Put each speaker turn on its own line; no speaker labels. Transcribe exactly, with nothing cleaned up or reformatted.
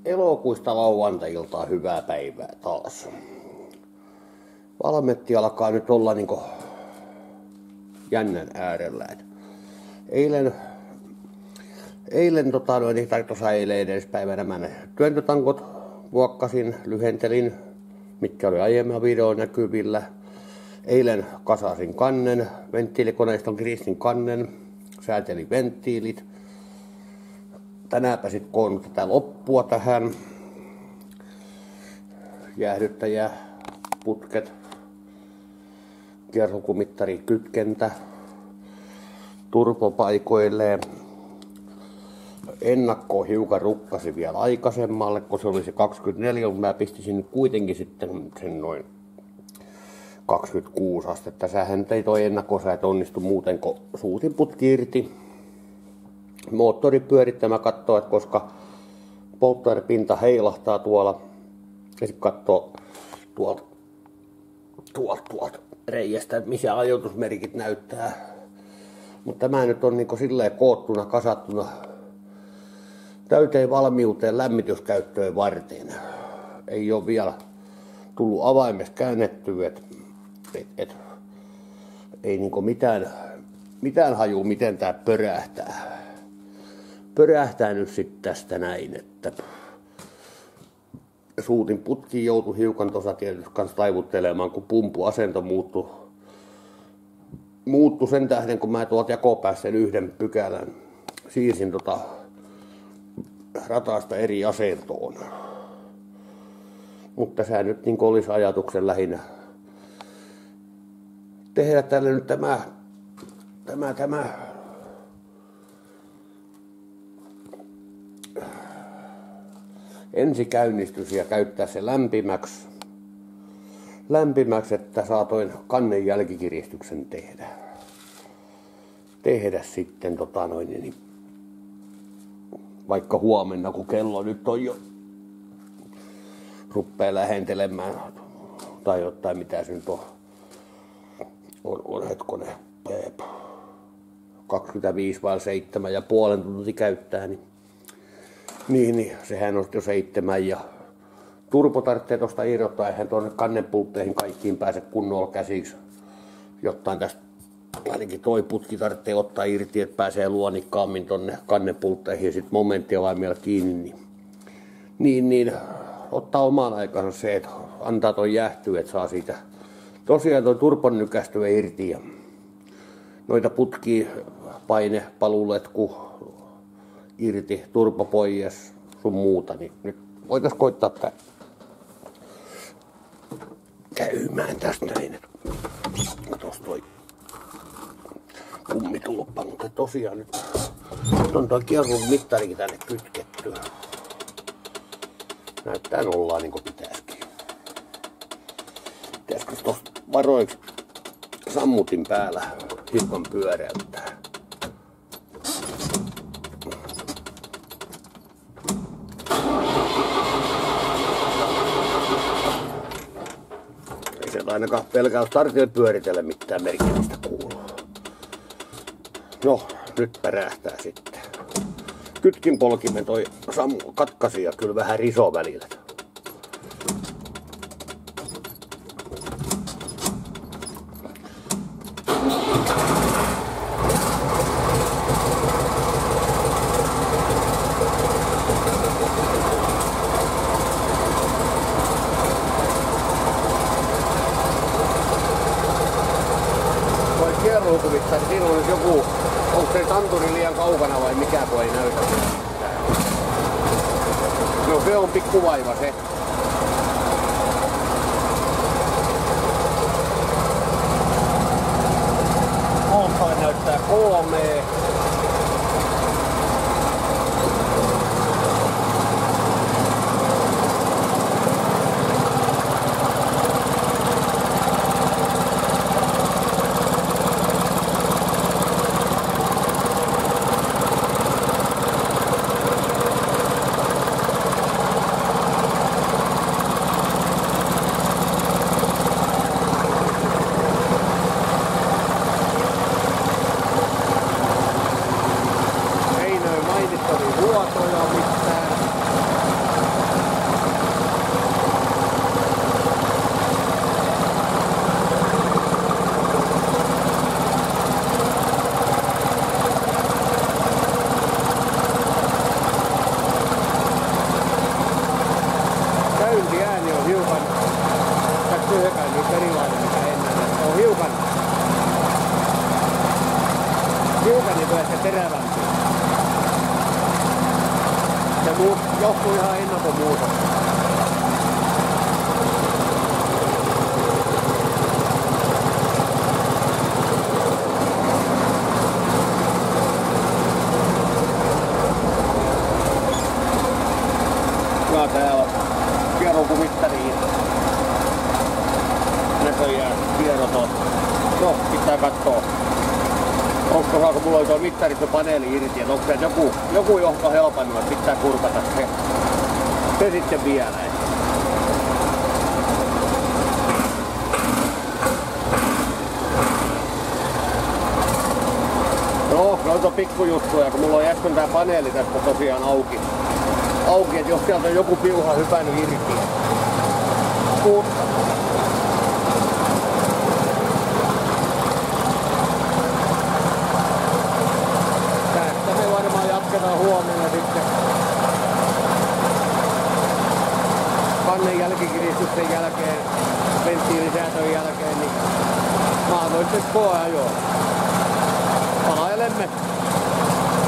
Elokuista lauantai-iltaa, hyvää päivää taas. Valmetti alkaa nyt olla niinku jännän äärellä. Et eilen, eilen tota, noin, tai tuossa eilen edellispäivänä mä ne työntötankot vuokkasin, lyhentelin, mitkä oli aiemmin videoon näkyvillä. Eilen kasasin kannen, venttiilikoneiston kiristin kannen, säätelin venttiilit. Tänäänpä sit koonnut tätä loppua tähän. Jäähdyttäjä, putket, kiertokumittari, kytkentä, turbopaikoilleen. Ennakkoon hiukan rukkasin vielä aikaisemmalle, kun se oli se kaksikymmentäneljä, mutta mä pistin kuitenkin sitten sen noin kaksikymmentäkuusi astetta. Sähän ei toi ennakkosäät onnistu muuten, kun suutin putki irti. Moottori pyörittämä katsoo, että koska polttoainepinta heilahtaa tuolla, ja sitten katsoo tuolta, tuolta, tuolta reiästä, että missä ajoitusmerkit näyttää. Mutta tämä nyt on niinku silleen koottuna, kasattuna täyteen valmiuteen lämmityskäyttöön varten. Ei ole vielä tullut avaimesta käännettyä, että et, et, ei niinku mitään, mitään haju, miten tää pörähtää. Pörähtää nyt sitten tästä näin, että suutin putkiin joutui hiukan tuossa tietysti kanssa taivuttelemaan, kun pumpuasento muuttui. Muuttui sen tähden, kun mä tuolta jakopäässä yhden pykälän siirsin tota rataasta eri asentoon. Mutta se nyt niin olisi ajatuksen lähinnä tehdä tälle nyt tämä, tämä, tämä ensikäynnistys ja käyttää se lämpimäksi, lämpimäksi, että saatoin kannen jälkikiristyksen tehdä. Tehdä sitten tota noin, niin vaikka huomenna, kun kello nyt on jo ruppee lähentelemään tai jotain, mitä se nyt on, on, on hetkonen, kaksikymmentäviisi vai seitsemän ja puolen tunti käyttää, niin Niin, niin, sehän on jo seitsemän ja turbo tarvitsee tuosta irrottaa, eihän tuonne kannepultteihin kaikkiin pääse kunnolla käsiksi. Jotain tästä, ainakin toi putki tarvitsee ottaa irti, että pääsee luonikkaammin tuonne kannepultteihin ja sitten momenttiavaimella kiinni. Niin, niin, niin, ottaa omaan aikansa se, että antaa toi jäähtyä, että saa siitä tosiaan toi turbon nykästyä irti ja noita putkia, paine, paluletku, irti, turbo pois, sun muuta, niin nyt voitais koittaa tää käymään tästä näin. Katos toi kummitulppa, mutta tosiaan nyt on toi kierrun mittarikin tänne kytketty. Näyttää nollaa niinku pitäisikin. Pitäisikö tosta varoiksi sammutin päällä hiukan pyöräyttää? Ainakaan pelkää startille pyöritellä mitään merkillistä kuuluu. No, nyt pärähtää sitten. Kytkin polkimen toi Samu katkasi ja kyllä vähän riso välillä. Kierrokumittari, siinä on nyt joku, onko se tanturi liian kaukana vai mikä kun ei näytä. No se on pikku vaiva se. Polttoaine näyttää kolmea. terävämpi. Se muut johtuu ihan ennakkomuutosta. Ja täällä on kierronkumittariin näköjään kierrot on. No, pitää kattoo. Onko saako mulla on tuo mittarissa paneeli irti, että onko se joku, joku johto helpannut, että pitää kurkata se, se sitten vielä. No, noita on pikkujuttuja, kun mulla on äsken tää paneeli tästä tosiaan auki. Auki, että jos sieltä on joku piuha hypännyt irti. Mutta tästä me varmaan jatketaan huomenna sitten kannen jälkikiristyksen jälkeen, venttiilisäätön jälkeen, niin mahdollisesti koeajoa. Palailemme.